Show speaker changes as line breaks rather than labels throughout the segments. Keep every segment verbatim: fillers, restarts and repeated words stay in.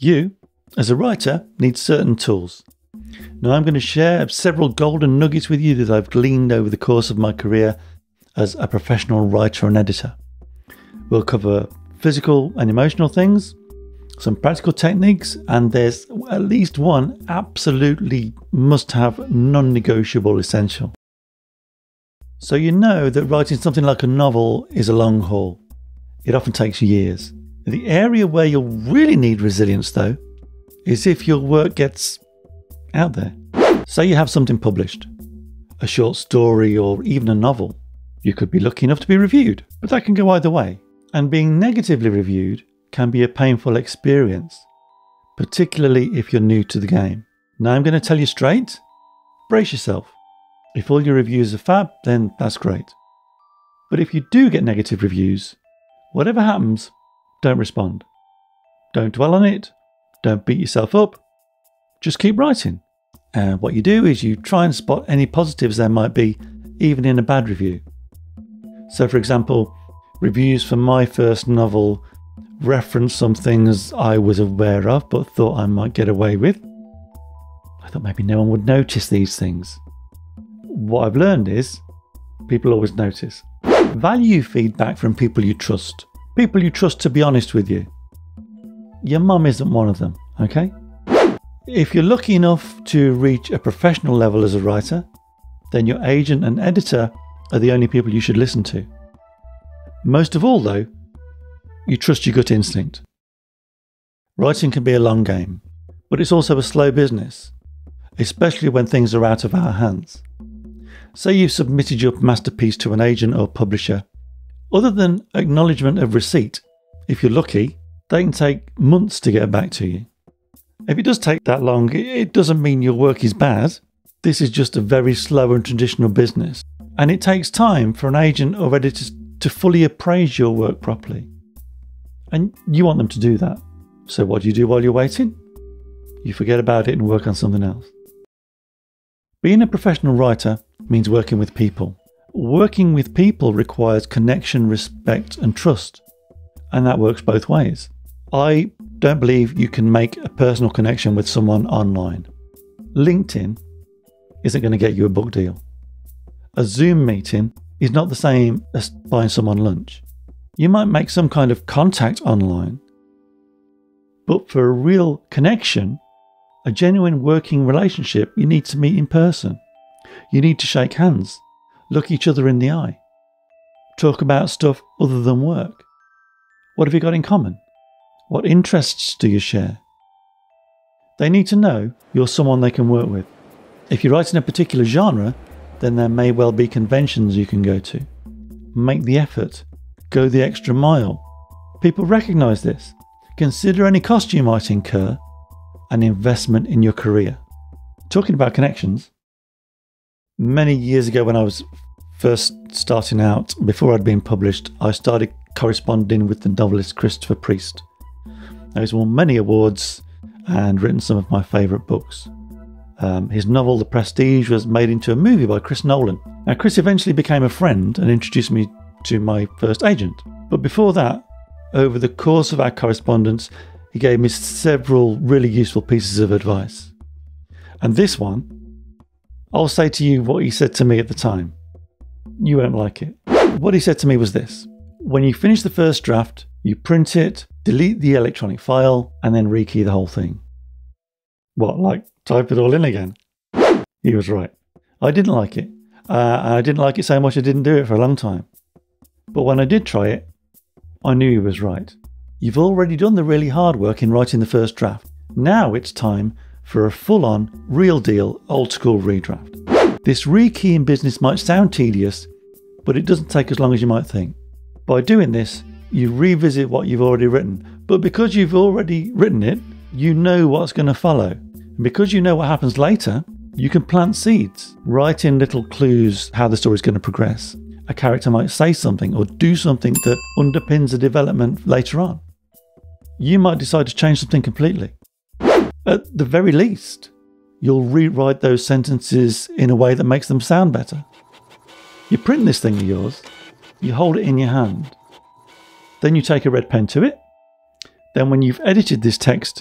You, as a writer, need certain tools. Now I'm going to share several golden nuggets with you that I've gleaned over the course of my career as a professional writer and editor. We'll cover physical and emotional things, some practical techniques, and there's at least one absolutely must-have, non-negotiable essential. So you know that writing something like a novel is a long haul. It often takes years. The area where you'll really need resilience, though, is if your work gets out there. Say you have something published, a short story or even a novel. You could be lucky enough to be reviewed, but that can go either way. And being negatively reviewed can be a painful experience, particularly if you're new to the game. Now I'm going to tell you straight, brace yourself. If all your reviews are fab, then that's great. But if you do get negative reviews, whatever happens, don't respond. Don't dwell on it. Don't beat yourself up. Just keep writing. And what you do is you try and spot any positives there might be, even in a bad review. So for example, reviews for my first novel reference some things I was aware of but thought I might get away with. I thought maybe no one would notice these things. What I've learned is people always notice. Value feedback from people you trust. People you trust to be honest with you. Your mum isn't one of them, okay? If you're lucky enough to reach a professional level as a writer, then your agent and editor are the only people you should listen to. Most of all though, you trust your gut instinct. Writing can be a long game, but it's also a slow business, especially when things are out of our hands. Say you've submitted your masterpiece to an agent or publisher. Other than acknowledgement of receipt, if you're lucky, they can take months to get back to you. If it does take that long, it doesn't mean your work is bad. This is just a very slow and traditional business. And it takes time for an agent or editor to fully appraise your work properly. And you want them to do that. So what do you do while you're waiting? You forget about it and work on something else. Being a professional writer means working with people. Working with people requires connection, respect, and trust. And that works both ways. I don't believe you can make a personal connection with someone online. LinkedIn isn't going to get you a book deal. A Zoom meeting is not the same as buying someone lunch. You might make some kind of contact online, but for a real connection, a genuine working relationship, you need to meet in person. You need to shake hands, look each other in the eye, talk about stuff other than work. What have you got in common? What interests do you share? They need to know you're someone they can work with. If you write in a particular genre, then there may well be conventions you can go to. Make the effort. Go the extra mile. People recognise this. Consider any cost you might incur an investment in your career. Talking about connections, many years ago when I was first starting out, before I'd been published, I started corresponding with the novelist Christopher Priest. Now, he's won many awards and written some of my favourite books. Um, his novel The Prestige was made into a movie by Chris Nolan. Now, Chris eventually became a friend and introduced me to my first agent. But before that, over the course of our correspondence, he gave me several really useful pieces of advice. And this one, I'll say to you what he said to me at the time. You won't like it. What he said to me was this: when you finish the first draft, you print it, delete the electronic file, and then rekey the whole thing. What, like type it all in again? He was right. I didn't like it. Uh, I didn't like it so much I didn't do it for a long time. But when I did try it, I knew he was right. You've already done the really hard work in writing the first draft. Now it's time for a full-on, real deal, old-school redraft. This rekeying business might sound tedious, but it doesn't take as long as you might think. By doing this, you revisit what you've already written, but because you've already written it, you know what's going to follow. And because you know what happens later, you can plant seeds, write in little clues how the story's going to progress. A character might say something or do something that underpins the development later on. You might decide to change something completely. At the very least, you'll rewrite those sentences in a way that makes them sound better. You print this thing of yours, you hold it in your hand, then you take a red pen to it. Then when you've edited this text,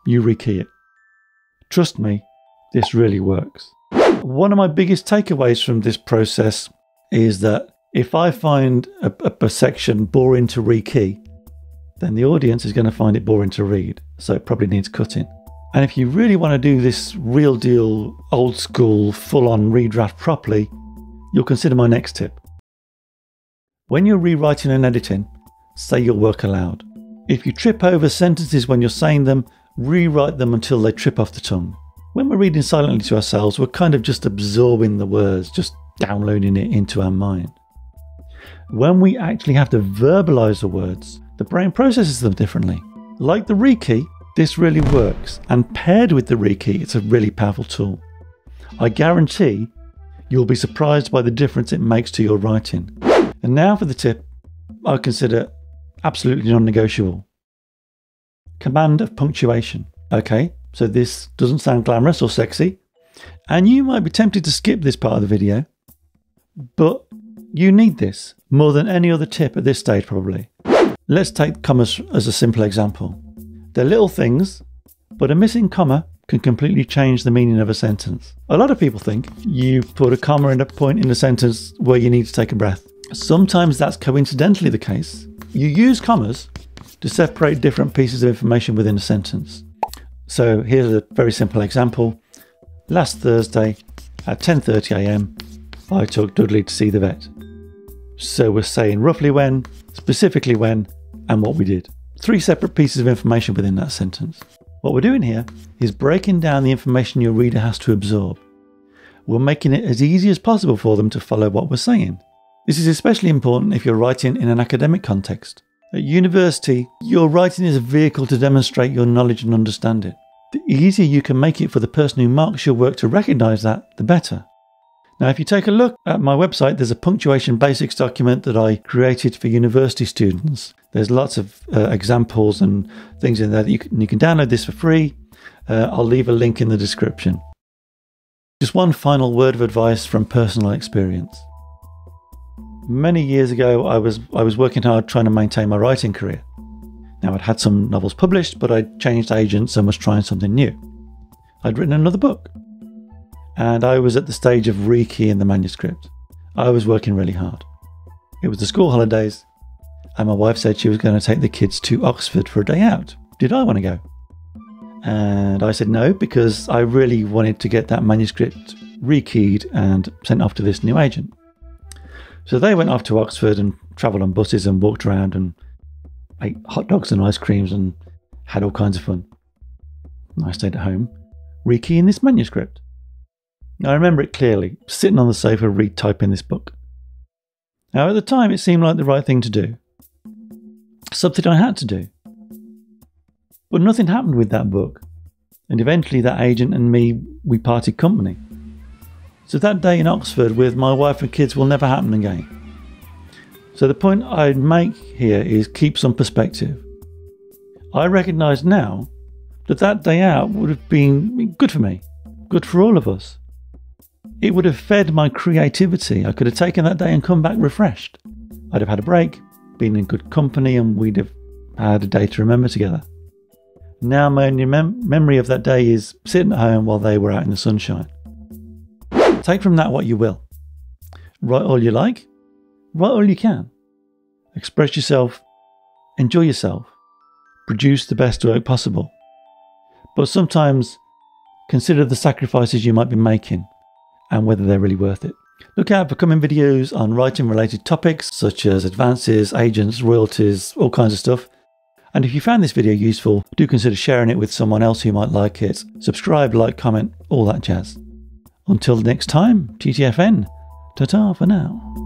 you rekey it. Trust me, this really works. One of my biggest takeaways from this process is that if I find a, a, a section boring to rekey, then the audience is going to find it boring to read, so it probably needs cutting. And if you really want to do this real deal, old school, full-on redraft properly, you'll consider my next tip. When you're rewriting and editing, say your work aloud. If you trip over sentences when you're saying them, rewrite them until they trip off the tongue. When we're reading silently to ourselves, we're kind of just absorbing the words, just downloading it into our mind. When we actually have to verbalize the words, the brain processes them differently. Like the rekey, this really works, and paired with the rekey, it's a really powerful tool. I guarantee you'll be surprised by the difference it makes to your writing. And now for the tip I consider absolutely non-negotiable. Command of punctuation. Okay, so this doesn't sound glamorous or sexy, and you might be tempted to skip this part of the video, but you need this more than any other tip at this stage probably. Let's take commas as a simple example. They're little things, but a missing comma can completely change the meaning of a sentence. A lot of people think you put a comma in a point in a sentence where you need to take a breath. Sometimes that's coincidentally the case. You use commas to separate different pieces of information within a sentence. So here's a very simple example. Last Thursday at ten thirty a m, I took Dudley to see the vet. So we're saying roughly when, specifically when, and what we did. Three separate pieces of information within that sentence. What we're doing here is breaking down the information your reader has to absorb. We're making it as easy as possible for them to follow what we're saying. This is especially important if you're writing in an academic context. At university, your writing is a vehicle to demonstrate your knowledge and understanding. The easier you can make it for the person who marks your work to recognise that, the better. Now, if you take a look at my website, there's a punctuation basics document that I created for university students. There's lots of uh, examples and things in there that you can, you can download this for free. Uh, I'll leave a link in the description. Just one final word of advice from personal experience. Many years ago, I was I was working hard trying to maintain my writing career. Now, I'd had some novels published, but I'd changed agents and was trying something new. I'd written another book, and I was at the stage of rekeying the manuscript. I was working really hard. It was the school holidays, and my wife said she was going to take the kids to Oxford for a day out. Did I want to go? And I said no, because I really wanted to get that manuscript rekeyed and sent off to this new agent. So they went off to Oxford and travelled on buses and walked around and ate hot dogs and ice creams and had all kinds of fun. And I stayed at home, rekeying this manuscript. I remember it clearly, sitting on the sofa retyping this book. Now, at the time, it seemed like the right thing to do. Something I had to do. But nothing happened with that book. And eventually that agent and me, we parted company. So that day in Oxford with my wife and kids will never happen again. So the point I'd make here is keep some perspective. I recognise now that that day out would have been good for me, good for all of us. It would have fed my creativity. I could have taken that day and come back refreshed. I'd have had a break, been in good company, and we'd have had a day to remember together. Now my only mem- memory of that day is sitting at home while they were out in the sunshine. Take from that what you will. Write all you like, write all you can. Express yourself, enjoy yourself, produce the best work possible. But sometimes consider the sacrifices you might be making and whether they're really worth it. Look out for coming videos on writing related topics such as advances, agents, royalties, all kinds of stuff. And if you found this video useful, do consider sharing it with someone else who might like it. Subscribe, like, comment, all that jazz. Until next time, T T F N. Ta-ta for now.